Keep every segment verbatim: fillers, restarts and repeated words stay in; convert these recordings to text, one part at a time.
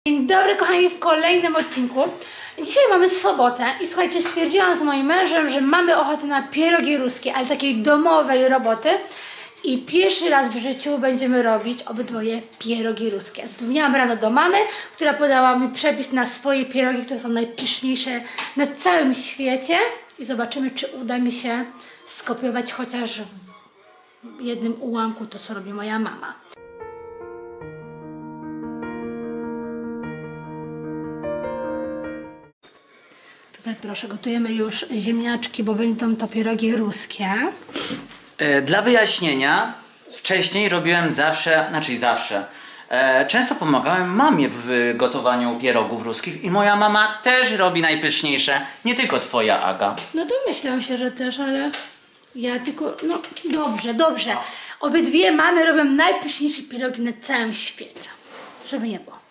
Dzień dobry kochani, w kolejnym odcinku. Dzisiaj mamy sobotę i słuchajcie, stwierdziłam z moim mężem, że mamy ochotę na pierogi ruskie, ale takiej domowej roboty. I pierwszy raz w życiu będziemy robić obydwoje pierogi ruskie. Zadzwoniłam rano do mamy, która podała mi przepis na swoje pierogi, które są najpyszniejsze na całym świecie. I zobaczymy, czy uda mi się skopiować chociaż w jednym ułamku to, co robi moja mama. Tutaj proszę, gotujemy już ziemniaczki, bo będą to pierogi ruskie. Dla wyjaśnienia, wcześniej robiłem zawsze, znaczy zawsze, e, często pomagałem mamie w gotowaniu pierogów ruskich i moja mama też robi najpyszniejsze, nie tylko twoja, Aga. No to myślałam się, że też, ale ja tylko, no dobrze, dobrze. Obydwie mamy robią najpyszniejsze pierogi na całym świecie, żeby nie było.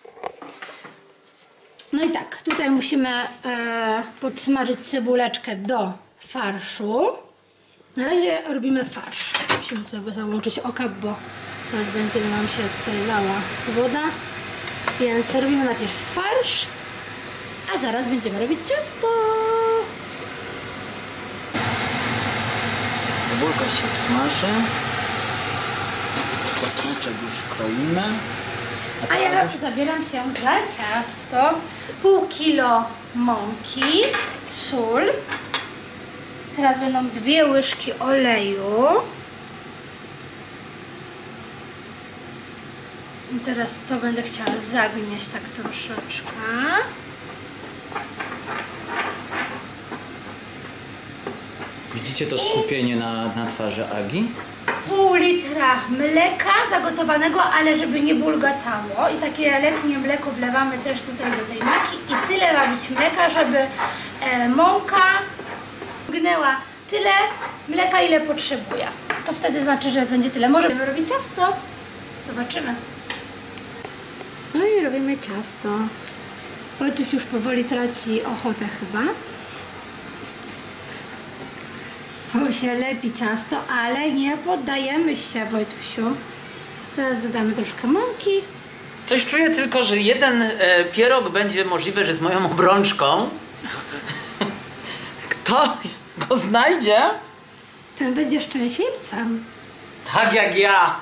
No i tak, tutaj musimy e, podsmażyć cebuleczkę do farszu. Na razie robimy farsz. Musimy sobie załączyć oka, bo zaraz będzie nam się tutaj lała woda. Więc robimy najpierw farsz, a zaraz będziemy robić ciasto. Cebulka się smaży. Czosneczek już kroimy. A, a ja już zabieram się za ciasto. Pół kilo mąki, sól. Teraz będą dwie łyżki oleju. I teraz to będę chciała zagnieść tak troszeczkę. Widzicie to skupienie na, na twarzy Agi? Pół litra mleka zagotowanego, ale żeby nie bulgotało. I takie letnie mleko wlewamy też tutaj do tej mąki. I tyle ma być mleka, żeby e, mąka gnęła tyle mleka, ile potrzebuje. To wtedy znaczy, że będzie tyle. Możemy robić ciasto. Zobaczymy. No i robimy ciasto. Wojtuś już powoli traci ochotę chyba. Bo się lepi ciasto, ale nie poddajemy się, Wojtusiu. Teraz dodamy troszkę mąki. Coś czuję tylko, że jeden e, pierog będzie możliwe, że z moją obrączką. Kto go znajdzie? Ten będzie szczęśliwcem. Tak jak ja.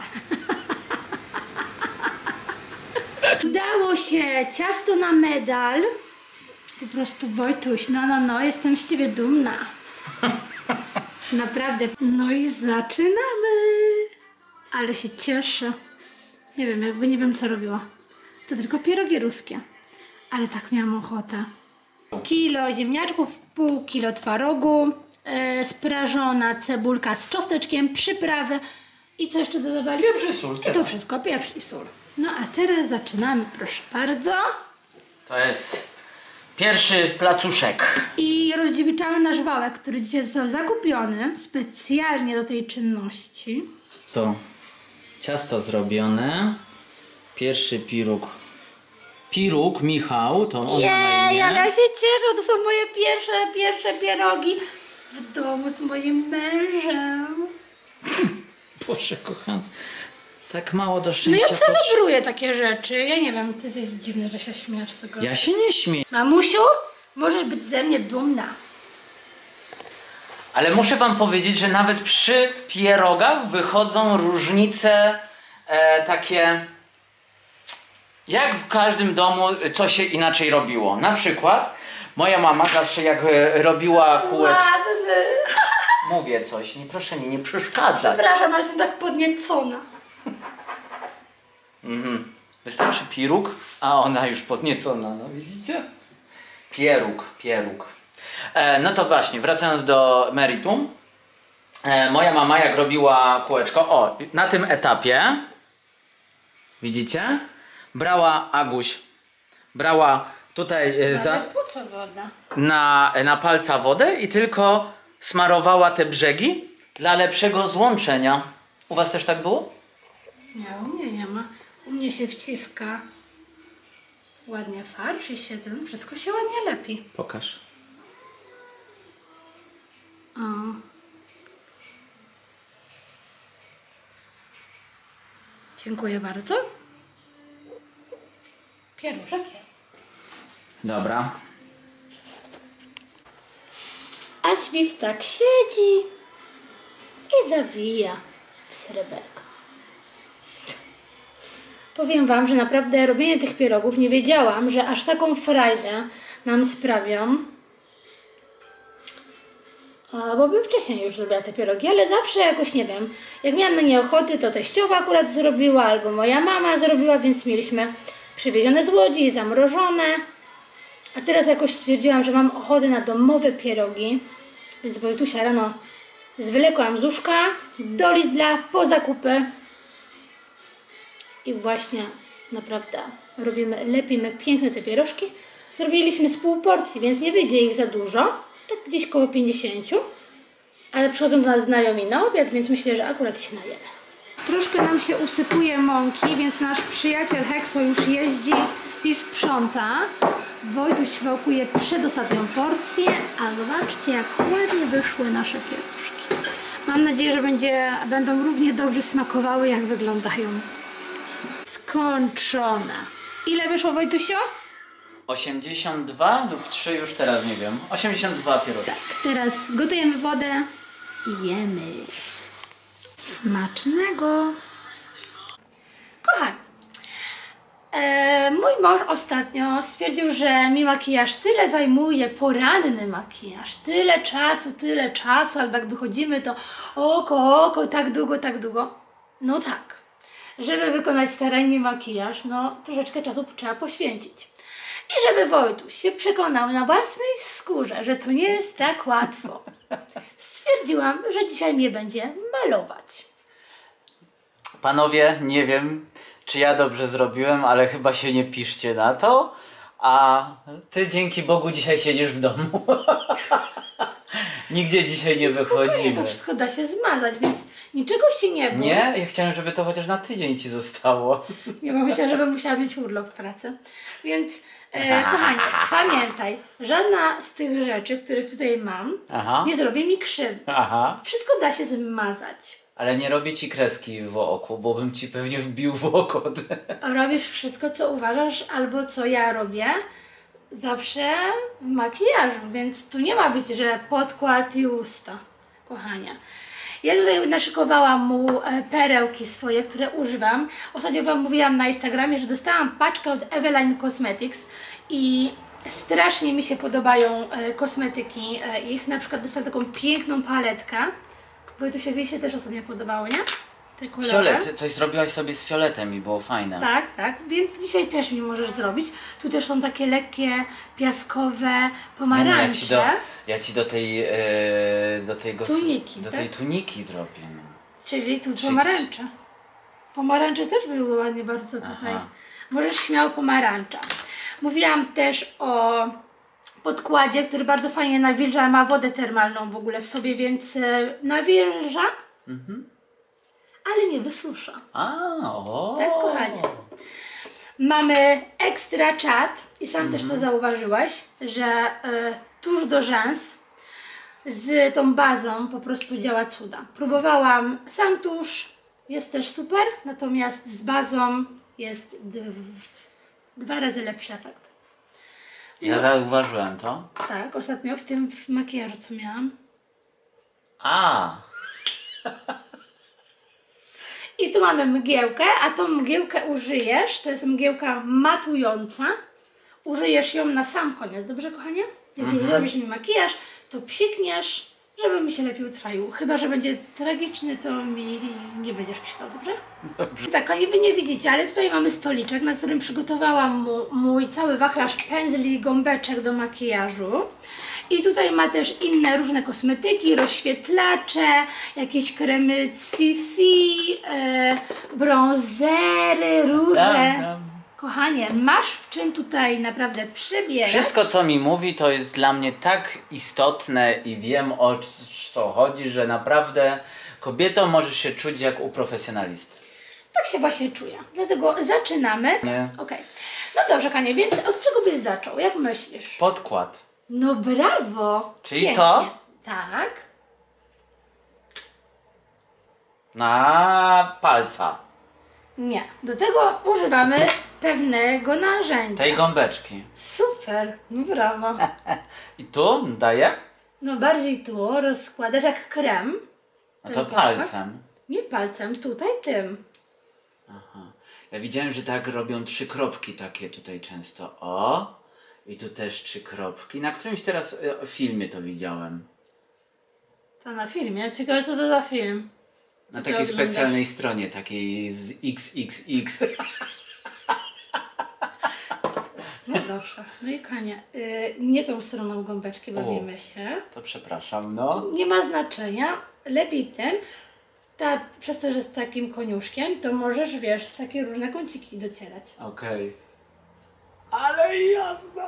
Udało się, ciasto na medal. Po prostu Wojtuś, no no no, jestem z ciebie dumna. Naprawdę. No i zaczynamy. Ale się cieszę. Nie wiem, jakby nie wiem co robiła. To tylko pierogi ruskie. Ale tak miałam ochotę. Kilo ziemniaczków, pół kilo twarogu, yy, sprażona cebulka z czosneczkiem, przyprawy i co jeszcze dodawali? Pieprz i sól. I to wszystko, pieprz i sól. No a teraz zaczynamy, proszę bardzo. To jest pierwszy placuszek. I rozdziewiczamy nasz wałek, który dzisiaj został zakupiony specjalnie do tej czynności. To ciasto zrobione. Pierwszy piruk. Piruk, Michał, to on ma na Jej, imię. ale ja się cieszę, to są moje pierwsze, pierwsze pierogi w domu z moim mężem. Boże kochany, tak mało do No szczęścia. ja celebruję takie rzeczy. Ja nie wiem, ty jesteś dziwny, że się śmiesz z tego. Ja się nie śmieję. Mamusiu, możesz być ze mnie dumna. Ale muszę wam powiedzieć, że nawet przy pierogach wychodzą różnice e, takie, jak w każdym domu co się inaczej robiło. Na przykład moja mama zawsze jak e, robiła kółeczko... Ładny. Mówię coś, nie, proszę mi nie przeszkadzać. Przepraszam, ale jestem tak podniecona. Mhm. Wystarczy piruk, a ona już podniecona, no widzicie? Pieróg, pieróg. E, no to właśnie, wracając do meritum. E, moja mama jak robiła kółeczko, o, na tym etapie, widzicie? Brała Aguś, brała tutaj e, za, Ale po co woda? na, na palca wodę i tylko smarowała te brzegi dla lepszego złączenia. U was też tak było? Nie, u mnie nie ma. U mnie się wciska ładnie farsz i się ten, wszystko się ładnie lepi. Pokaż. O. Dziękuję bardzo. Pieruszek jest. Dobra. A świstak siedzi i zawija w sreberko. Powiem wam, że naprawdę robienie tych pierogów nie wiedziałam, że aż taką frajdę nam sprawią. Bo bym wcześniej już zrobiła te pierogi, ale zawsze jakoś nie wiem. Jak miałam na nie ochoty, to teściowa akurat zrobiła, albo moja mama zrobiła, więc mieliśmy przywiezione z Łodzi, zamrożone. A teraz jakoś stwierdziłam, że mam ochotę na domowe pierogi. Więc Wojtusia rano zwlekłam z łóżka do Lidla po zakupy. I właśnie naprawdę robimy, lepimy piękne te pierożki. Zrobiliśmy z pół porcji, więc nie wyjdzie ich za dużo. Tak gdzieś koło pięćdziesięciu. Ale przychodzą do nas znajomi na obiad, więc myślę, że akurat się najemy. Troszkę nam się usypuje mąki, więc nasz przyjaciel Hekso już jeździ i sprząta. Wojtuś wałkuje przedostatnią porcję, a zobaczcie, jak ładnie wyszły nasze pierożki. Mam nadzieję, że będzie, będą równie dobrze smakowały, jak wyglądają. Skończone. Ile wyszło, Wojtusio? osiemdziesiąt dwa lub trzy, już teraz nie wiem. osiemdziesiąt dwa pierogi. Tak, teraz gotujemy wodę i jemy. Smacznego. Kochani, e, mój mąż ostatnio stwierdził, że mi makijaż tyle zajmuje, poranny makijaż, tyle czasu, tyle czasu, albo jak wychodzimy, to oko, oko, tak długo, tak długo. No tak, żeby wykonać starannie makijaż, no troszeczkę czasu trzeba poświęcić. I żeby Wojtuś się przekonał na własnej skórze, że to nie jest tak łatwo, stwierdziłam, że dzisiaj mnie będzie malować. Panowie, nie wiem, czy ja dobrze zrobiłem, ale chyba się nie piszcie na to. A ty dzięki Bogu dzisiaj siedzisz w domu. Nigdzie dzisiaj nie Spokojnie, wychodzimy. to wszystko da się zmazać, więc niczego się nie bój. Nie? Ja chciałem, żeby to chociaż na tydzień ci zostało. Nie, bo myślę, że bym musiała mieć urlop w pracy. Więc e, kochani, pamiętaj, żadna z tych rzeczy, których tutaj mam, Aha. nie zrobi mi krzywdy. Aha. Wszystko da się zmazać. Ale nie robię ci kreski w oku, bo bym ci pewnie wbił w oko. Robisz wszystko, co uważasz, albo co ja robię, zawsze w makijażu, więc tu nie ma być, że podkład i usta, kochania. Ja tutaj naszykowałam mu e, perełki swoje, które używam. Ostatnio wam mówiłam na Instagramie, że dostałam paczkę od Eveline Cosmetics i strasznie mi się podobają e, kosmetyki e, ich. Na przykład dostałam taką piękną paletkę, bo to się wie się też ostatnio podobało, nie? Te kolory. Fiolet, coś zrobiłaś sobie z fioletem i było fajne. Tak, tak, więc dzisiaj też mi możesz zrobić. Tu też są takie lekkie, piaskowe pomarańcze. Ja ci do, ja ci do tej, e, do tej, gos, Tuniki, do tak? tej tuniki zrobię. No. Czyli tu Czyli- pomarańcze. Pomarańcze też były ładnie bardzo tutaj. Aha. Możesz śmiało pomarańcza. Mówiłam też o podkładzie, który bardzo fajnie nawilża, ma wodę termalną w ogóle w sobie, więc e, nawilża, Mhm. ale nie wysusza. A, o. Tak, kochanie. Mamy ekstra czat i sam też to zauważyłeś, że y, tuż do rzęs z tą bazą po prostu działa cuda. Próbowałam sam tusz, jest też super, natomiast z bazą jest dwa razy lepszy efekt. Ja zauważyłem to. Tak, ostatnio w tym w makijażu, co miałam. A. I tu mamy mgiełkę, a tą mgiełkę użyjesz, to jest mgiełka matująca. Użyjesz ją na sam koniec, dobrze kochanie? Jak już zrobisz mi makijaż, to psikniesz, żeby mi się lepiej utrwalił. Chyba że będzie tragiczny, to mi nie będziesz psikał, dobrze? Dobrze. Tak, kochani, wy nie widzicie, ale tutaj mamy stoliczek, na którym przygotowałam mu, mój cały wachlarz pędzli i gąbeczek do makijażu. I tutaj ma też inne różne kosmetyki, rozświetlacze, jakieś kremy C C, e, bronzery, róże. Dam, dam. Kochanie, masz w czym tutaj naprawdę przybierać. Wszystko, co mi mówi, to jest dla mnie tak istotne i wiem, o co chodzi, że naprawdę kobietą możesz się czuć jak u profesjonalisty. Tak się właśnie czuję. Dlatego zaczynamy. Nie? Okej. No dobrze, kochanie, więc od czego byś zaczął? Jak myślisz? Podkład. No brawo! Czyli Pięknie. to? Tak. Na palca. Nie. Do tego używamy pewnego narzędzia. Tej gąbeczki. Super, no brawo. I tu daję? No bardziej tu rozkładasz jak krem. No to Ten paczek. palcem. Nie palcem, tutaj tym. Aha. Ja widziałem, że tak robią trzy kropki takie tutaj często. O! I tu też trzy kropki. Na którymś teraz e, filmie to widziałem. To na filmie. Ciekawe co to za film. Na Co ty takiej oglądasz? specjalnej stronie, takiej z X X X. No dobrze. No i konie. Y, nie tą stroną gąbeczki bawimy się. To przepraszam, no. Nie ma znaczenia. Lepiej tym. Ta, przez to, że z takim koniuszkiem, to możesz, wiesz, w takie różne kąciki docierać. Okej. Ale jazda.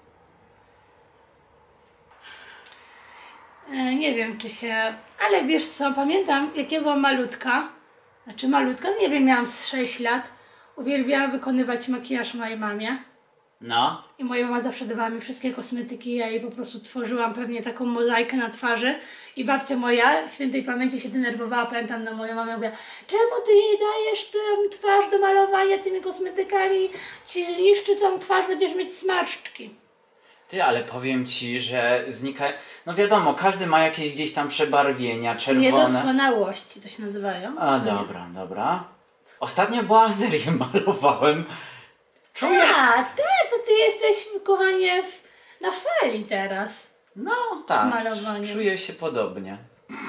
E, nie wiem, czy się... Ale wiesz co, pamiętam, jak ja byłam malutka, znaczy malutka, nie wiem, miałam z sześć lat, uwielbiałam wykonywać makijaż mojej mamie. No. I moja mama zawsze dawała mi wszystkie kosmetyki, ja jej po prostu tworzyłam pewnie taką mozaikę na twarzy. I babcia moja, świętej pamięci, się denerwowała, pamiętam na moją mamę, mówiła: czemu ty jej dajesz tę twarz do malowania tymi kosmetykami? Ci zniszczy tą twarz, będziesz mieć smarszczki. Ty, ale powiem ci, że znika... No wiadomo, każdy ma jakieś gdzieś tam przebarwienia, czerwone. Niedoskonałości to się nazywają. A, dobra, dobra. Ostatnio boazerię malowałem. Czuję... A, tak, to ty jesteś, kochanie, w, na fali teraz. No tak, malowaniem. czuję się podobnie.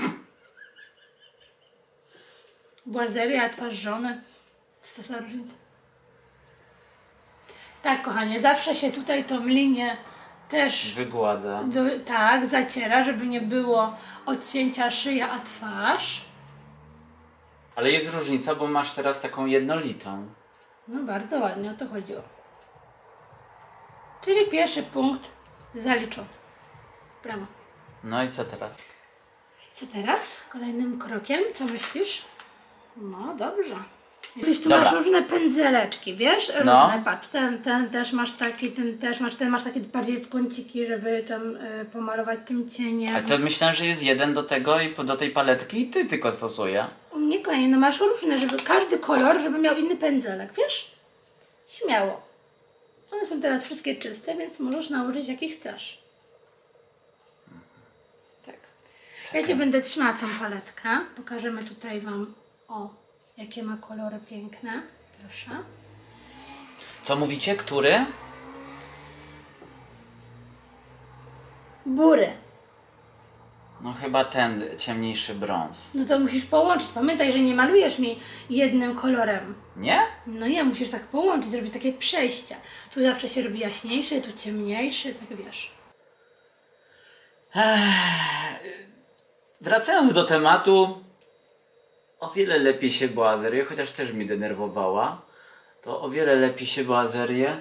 Błazeria, a twarz żony. Co to za różnica? Tak, kochanie, zawsze się tutaj tą linię też Wygłada. do, tak zaciera, żeby nie było odcięcia szyja, a twarz. Ale jest różnica, bo masz teraz taką jednolitą. No bardzo ładnie, o to chodziło. Czyli pierwszy punkt zaliczony. Brawo. No i co teraz? Co teraz? Kolejnym krokiem, co myślisz? No dobrze. Gdzieś tu Dobra. masz różne pędzeleczki, wiesz? No. Różne, patrz, ten, ten też masz taki, ten też masz, ten masz takie bardziej w kąciki, żeby tam y, pomalować tym cieniem. A to myślałem, że jest jeden do tego i po- do tej paletki i ty tylko stosuję. Nie koniec, no masz różne, żeby każdy kolor, żeby miał inny pędzelek, wiesz? Śmiało. One są teraz wszystkie czyste, więc możesz nałożyć jaki chcesz. Tak. Ja Ci będę trzymała tą paletkę. Pokażemy tutaj Wam, o, jakie ma kolory piękne. Proszę. Co mówicie? Który? Bury. No chyba ten ciemniejszy brąz. No to musisz połączyć. Pamiętaj, że nie malujesz mi jednym kolorem. Nie? No nie, musisz tak połączyć, zrobić takie przejścia. Tu zawsze się robi jaśniejszy, tu ciemniejszy, tak wiesz. Wracając do tematu, o wiele lepiej się boazerię, chociaż też mnie denerwowała, to o wiele lepiej się boazerię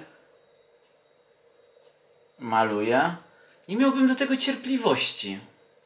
maluje. Nie miałbym do tego cierpliwości.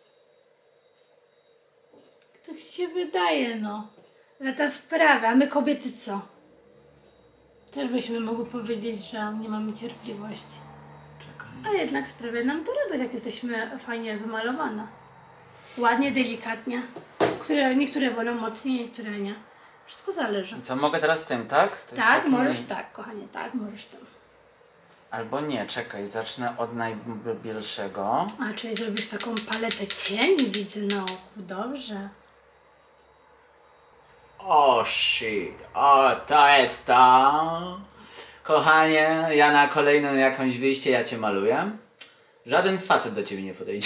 Tak ci się wydaje, no. Lata wprawy, a my kobiety co? Też byśmy mogły powiedzieć, że nie mamy cierpliwości. Czekaj. A jednak sprawia nam to radość, jak jesteśmy fajnie wymalowane. Ładnie, delikatnie. Które, niektóre wolą mocniej, niektóre nie. Wszystko zależy. I co, mogę teraz tym, tak? To jest Tak, taki możesz naj- tak, kochanie, tak, możesz tym. Albo nie, czekaj, zacznę od najbielszego. A, czyli zrobisz taką paletę cieni, widzę na oku, dobrze. O shit, o to jest to. Kochanie, ja na kolejną jakąś wyjście ja cię maluję. Żaden facet do ciebie nie podejdzie.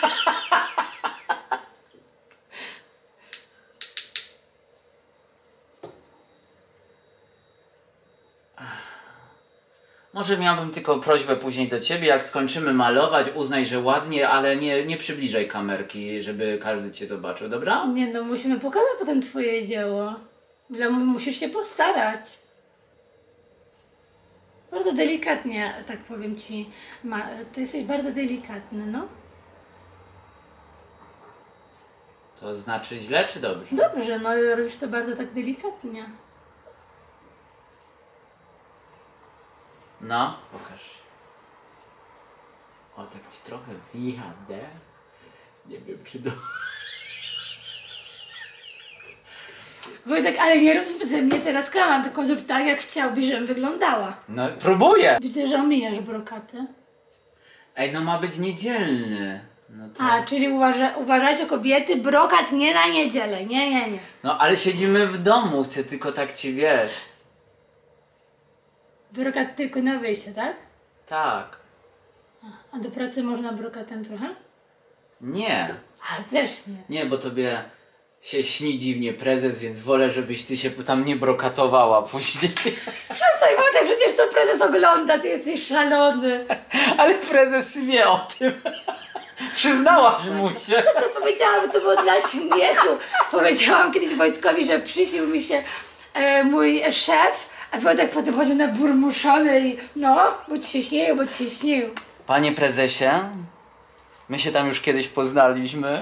Może miałbym tylko prośbę później do ciebie, jak skończymy malować, uznaj, że ładnie, ale nie, nie przybliżaj kamerki, żeby każdy cię zobaczył, dobra? Nie no, musimy pokazać potem twoje dzieło. Dla, musisz się postarać. Bardzo delikatnie, tak powiem ci. Ma, ty jesteś bardzo delikatny, no. To znaczy źle czy dobrze? Dobrze, no robisz to bardzo tak delikatnie. No, pokaż. O, tak ci trochę wyjadę. Nie wiem, czy do... Wojtek, ale nie rób ze mnie teraz kaman, tylko zrób tak, jak chciałbyś, żebym wyglądała. No, próbuję! Widzę, że omijasz brokaty. Ej, no ma być niedzielny. No to... A, czyli uważa, uważajcie kobiety, brokat nie na niedzielę. Nie, nie, nie. No, ale siedzimy w domu, chcę tylko tak ci, wiesz. Brokat tylko na wyjście, tak? Tak. A do pracy można brokatem trochę? Nie. A, też nie. Nie, bo tobie się śni dziwnie prezes, więc wolę, żebyś ty się tam nie brokatowała później. Przestań, Wojtek, przecież to prezes ogląda, ty jesteś szalony. Ale prezes wie o tym. Przyznałaś mu się. To co powiedziałam, to było dla śmiechu. Powiedziałam kiedyś Wojtkowi, że przyśnił mi się e, mój szef, a Wojtek potem chodził na burmuszony i no, bo ci się śnił, bo ci się śnił. Panie prezesie, my się tam już kiedyś poznaliśmy.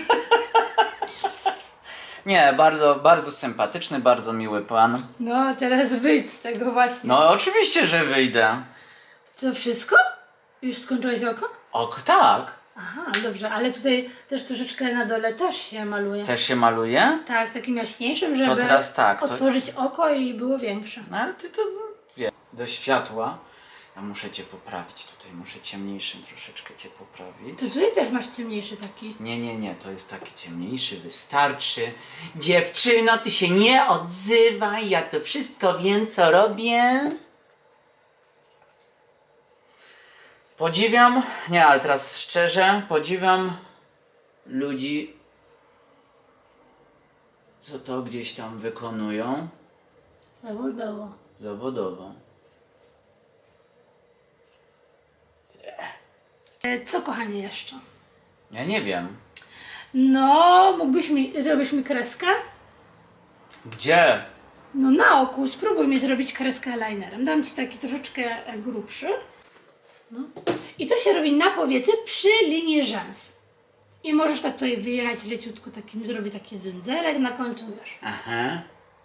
Nie, bardzo, bardzo sympatyczny, bardzo miły pan. No, teraz wyjdź z tego właśnie. No oczywiście, że wyjdę. To wszystko? Już skończyłeś oko? Ok, tak. Aha, dobrze, ale tutaj też troszeczkę na dole też się maluje. Też się maluje? Tak, takim jaśniejszym, żeby teraz tak, to- otworzyć oko i było większe. No ale ty to, wie, do światła. Ja muszę cię poprawić tutaj, muszę ciemniejszym troszeczkę cię poprawić. To tutaj też masz ciemniejszy taki. Nie, nie, nie, to jest taki ciemniejszy, wystarczy. Dziewczyno, ty się nie odzywaj, ja to wszystko wiem, co robię. Podziwiam, nie, ale teraz szczerze, podziwiam ludzi, co to gdzieś tam wykonują Zawodowo. zawodowo. E, Co kochanie jeszcze? Ja nie wiem. No, mógłbyś mi, robisz mi kreskę? Gdzie? No na oku, spróbuj mi zrobić kreskę eyelinerem. Dam ci taki troszeczkę e, grubszy. No. I to się robi na powiece przy linii rzęs. I możesz tak tutaj wyjechać leciutko takim, zrobić taki zędzerek na końcu, wiesz. Aha.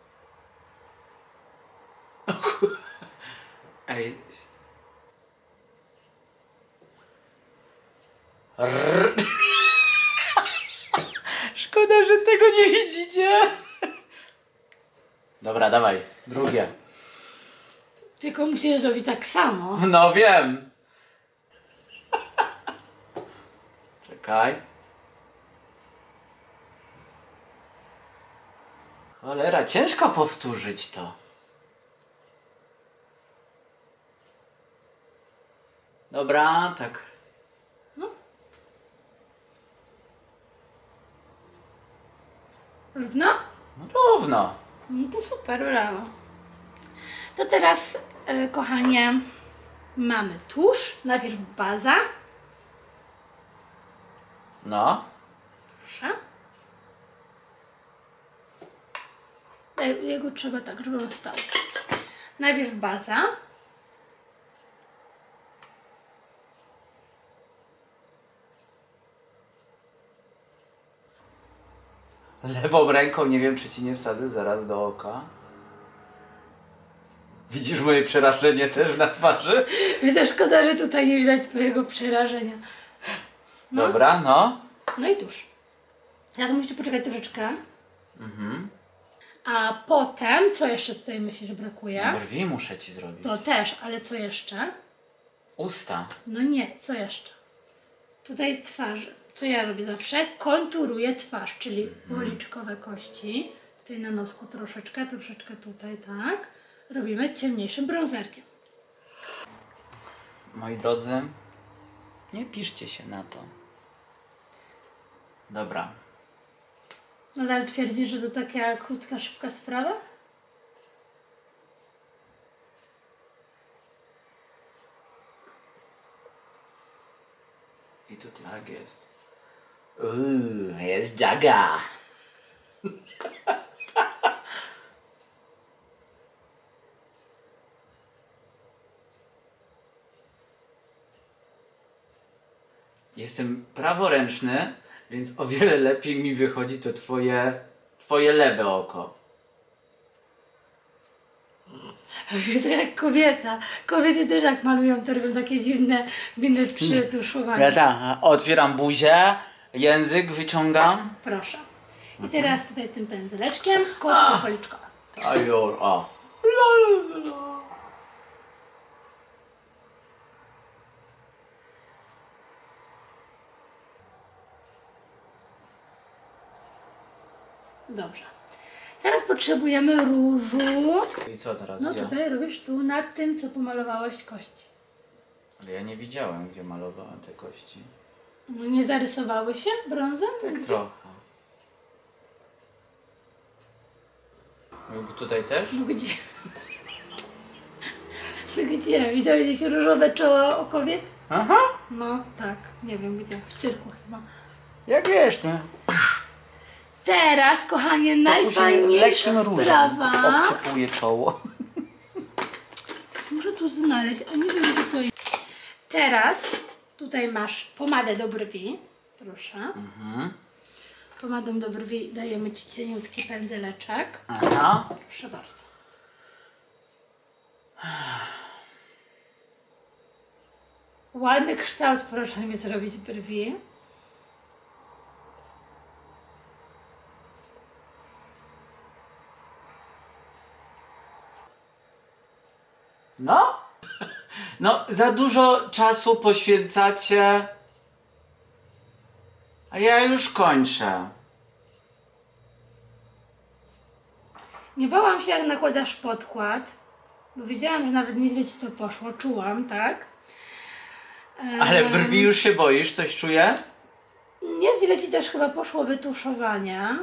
O kur... Ej. Rrr. Szkoda, że tego nie widzicie. Dobra, dawaj. Drugie. Tylko musisz zrobić tak samo. No wiem. Czekaj. Cholera, ciężko powtórzyć to. Dobra, tak. Równo? No równo. No to super, brawo. To teraz, e, kochanie, mamy tusz. Najpierw baza. No. Proszę. E, Jego trzeba tak, żeby on stał. Najpierw baza. Lewą ręką nie wiem, czy ci nie wsadzę zaraz do oka. Widzisz moje przerażenie też na twarzy? Widzę, szkoda, że tutaj nie widać twojego przerażenia. No. Dobra, no. No i tuż. Teraz musicie poczekać troszeczkę. Mhm. A potem, co jeszcze tutaj myślisz, że brakuje? Brwi muszę ci zrobić. To też, ale co jeszcze? Usta. No nie, co jeszcze? Tutaj twarzy. Co ja robię zawsze? Konturuję twarz, czyli policzkowe kości. Tutaj na nosku troszeczkę, troszeczkę tutaj, tak. Robimy ciemniejszym brązerkiem. Moi drodzy, nie piszcie się na to. Dobra. Nadal twierdzisz, że to taka krótka, szybka sprawa? I tu tak jest. Uuu, jest Jaga. Jestem praworęczny, więc o wiele lepiej mi wychodzi to twoje, twoje lewe oko. Robisz to jak kobieta. Kobiety też tak malują, to robią takie dziwne miny przytuszowania. Ja tak, otwieram buzię, język wyciągam. Proszę. I teraz tutaj tym pędzeleczkiem kości policzkowe. A już, o. La, la, la, la. Dobrze. Teraz potrzebujemy różu. I co teraz? No gdzie? tutaj robisz tu nad tym, co pomalowałeś kości. Ale ja nie widziałem, gdzie malowałem te kości. No nie zarysowały się brązem? Tak Gdzie? trochę. No, tutaj też? No gdzie? No gdzie? Widziałeś gdzieś różowe czoło u kobiet? Aha. No tak, nie wiem gdzie. W cyrku chyba. Jak wiesz, no. Teraz, kochanie, najfajniejsza sprawa. Obsypuje czoło. Muszę tu znaleźć, a nie wiem gdzie to jest. Teraz tutaj masz pomadę do brwi. Proszę. Mhm. Pomadą do brwi dajemy Ci cieniutki pędzeleczek. Aha. Proszę bardzo. Ładny kształt proszę mi zrobić brwi. No? No, za dużo czasu poświęcacie. A ja już kończę. Nie bałam się, jak nakładasz podkład, bo wiedziałam, że nawet nieźle Ci to poszło, czułam, tak? Ale Em, brwi już się boisz, coś czuję? Nieźle Ci też chyba poszło wytuszowanie.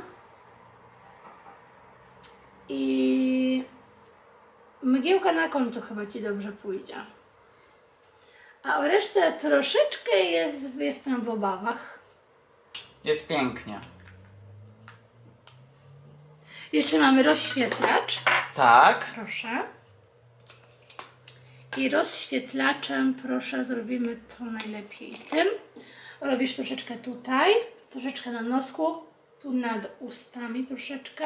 I mgiełka na końcu chyba Ci dobrze pójdzie. A o resztę troszeczkę jest, jestem w obawach. Jest pięknie. Jeszcze mamy rozświetlacz. Tak. Proszę. I rozświetlaczem, proszę, zrobimy to najlepiej tym. Robisz troszeczkę tutaj, troszeczkę na nosku, tu nad ustami troszeczkę.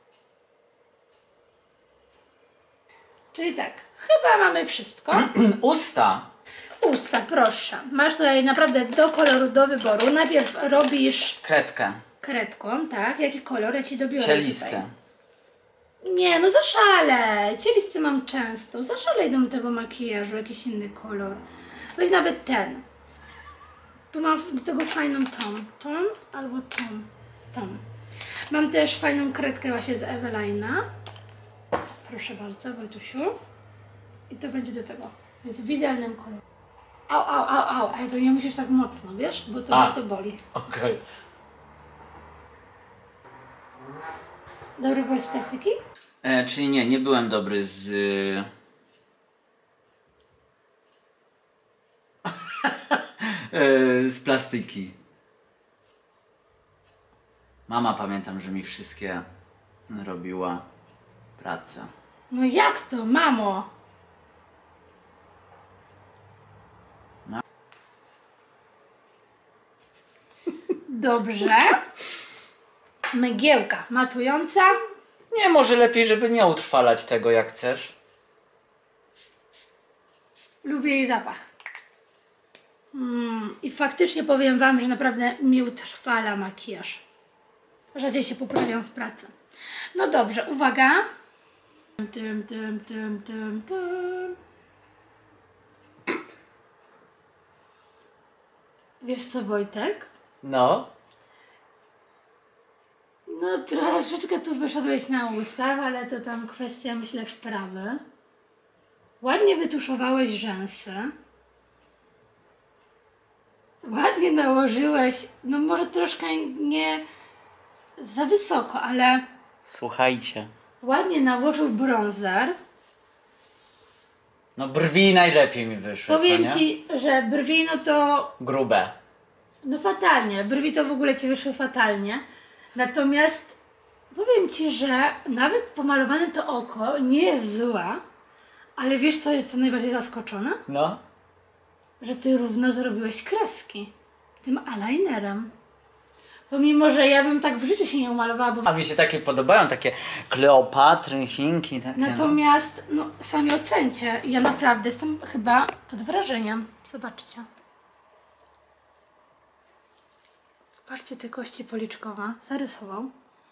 Czyli tak, chyba mamy wszystko. Usta. Usta, proszę. Masz tutaj naprawdę do koloru do wyboru. Najpierw robisz Kredkę. kredką, tak? Jaki kolor? Ja Ci dobiorę Cieliste. tutaj. Nie, no zaszalej. Cielisty mam często. Zaszalej do tego makijażu, jakiś inny kolor. Weź nawet ten. Tu mam do tego fajną tą. Tą albo tą. Tą. Mam też fajną kredkę właśnie z Evelina. Proszę bardzo, Wojtusiu. I to będzie do tego. Jest w idealnym kolorze. Au, au, au, au. Ale to nie musisz tak mocno, wiesz? Bo to A. bardzo boli. Okej. Okay. Dobry byłeś z plastyki? E, czyli nie, nie byłem dobry z... e, z plastyki. Mama, pamiętam, że mi wszystkie robiła pracę. No jak to, mamo? No. Dobrze. Mgiełka matująca. Nie, może lepiej, żeby nie utrwalać tego, jak chcesz. Lubię jej zapach. Mm, I faktycznie powiem Wam, że naprawdę mi utrwala makijaż. Rzadziej się poprawiam w pracy. No dobrze, uwaga. Tym, tym, tym, tym, tym. Wiesz co, Wojtek? No. No troszeczkę tu wyszedłeś na ustaw, ale to tam kwestia, myślę, wprawy. Ładnie wytuszowałeś rzęsy. Ładnie nałożyłeś, no może troszkę nie za wysoko, ale Słuchajcie. ładnie nałożył bronzer. No brwi najlepiej mi wyszły, Powiem co nie? Ci, że brwi no to... Grube. No fatalnie, brwi to w ogóle Ci wyszły fatalnie. Natomiast powiem Ci, że nawet pomalowane to oko nie jest złe, ale wiesz co jest to najbardziej zaskoczone? No. Że Ty równo zrobiłeś kreski tym eyelinerem. Pomimo, że ja bym tak w życiu się nie umalowała, bo... A mi się takie podobają, takie Kleopatry, Chinki, takie. Natomiast, no sami ocencie, ja naprawdę jestem chyba pod wrażeniem. Zobaczcie. Patrzcie, te kości policzkowe zarysował.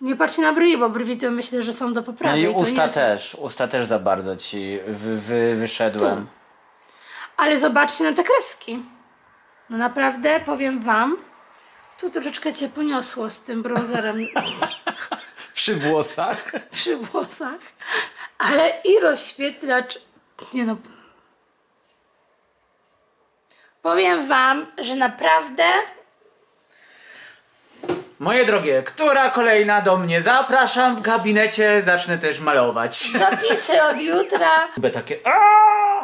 Nie patrzcie na brwi, bo brwi to myślę, że są do poprawy. No i to usta nie... też. Usta też za bardzo ci wy, wy, wyszedłem. Tu. Ale zobaczcie na te kreski. No naprawdę, powiem wam, tu troszeczkę cię poniosło z tym brązerem Przy włosach. przy włosach. Ale i rozświetlacz... Nie no... Powiem wam, że naprawdę... Moje drogie, która kolejna do mnie? Zapraszam w gabinecie, zacznę też malować. Zapisy od jutra. Chyba takie... Aaaa!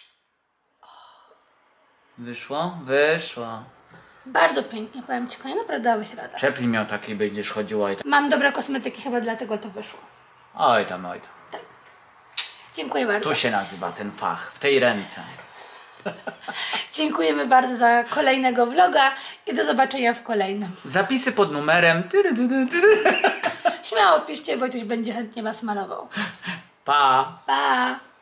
Wyszło? Wyszło. Bardzo pięknie, powiem ci, konie, naprawdę dałeś radę. Czepli miał taki, będziesz chodziła i tam. Mam dobre kosmetyki, chyba dlatego to wyszło. Oj tam, oj tam. Tak. Dziękuję bardzo. Tu się nazywa ten fach, w tej ręce. Dziękujemy bardzo za kolejnego vloga i do zobaczenia w kolejnym. Zapisy pod numerem. Tyry, tyry, tyry. Śmiało piszcie, bo ktoś będzie chętnie was malował. Pa! Pa!